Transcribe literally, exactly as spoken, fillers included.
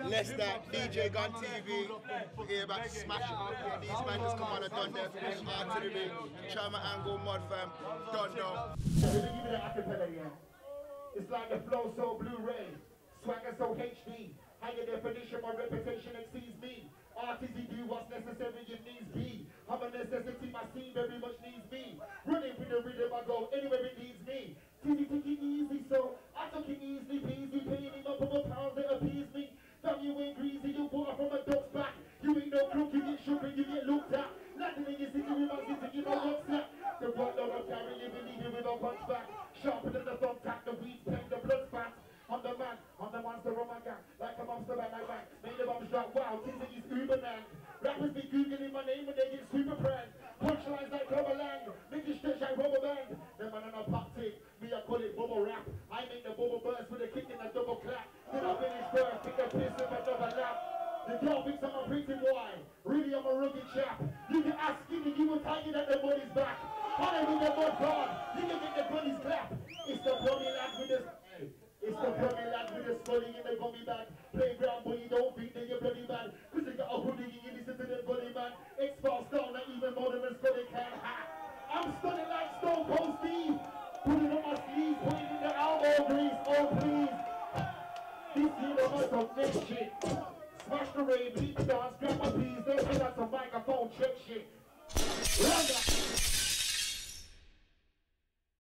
Leicester, D J Gun T V, here about to smash it up here. These man just come on and done their finish. Rtillery, Trauma Angle, Mod Fam, don't know. Let me give you the acapella, yeah. It's like the flow so Blu-ray, swagger so H D. Higher definition, my reputation exceeds me. Artists do what's necessary if needs be. I'm a necessity, my scene very much needs me. Running with the rhythm, I go anywhere it needs me. Tizzy, take it easy, so I took it easily, peasy, paying him up over pounds that appease me. Damn, you ain't greasy, you water from a dog's back. You ain't no crook, you get shook and you get looked at. Nothing in your city with my city, you know what's that? The blood dog of carry, you believe it with a punch back. Sharper than the thumbtack, the weeds pen, the blood's fat. I'm the man, I'm the monster on my gang. Like a monster at my back. Made the bombs drop, wow, Tizzy is uber man. Rappers be googling my name and they get super pranked. Punchlines like Cumberland, make it stretch like rubber band. Them man on a pop tick, me I call it bubble rap. I make the bubble burst with a kick and a double clap. Then I finish first, pick a piss with another lap. The girl thinks I'm a pretty boy, really I'm a rugged chap. You can ask skinny, you will tell you that the money's back. Honey with the mud guard, you can get the bunny's clap. It's the bloody lad with the... Hey. It's the bloody lad with the scully in the gummy bag. Playground boy, you don't think that you're bloody bad. Cause they got a hoodie, you listen to the bully man. X-Files style, not even more than a scully can. Ha! I'm stunning like Stone Cold Steve. Putting on my sleeves, putting in the elbow grease. Oh please. This universe of next shit. Smash the rave, beat the dance, grab my peas. Don't put out some microphone check shit. Run that.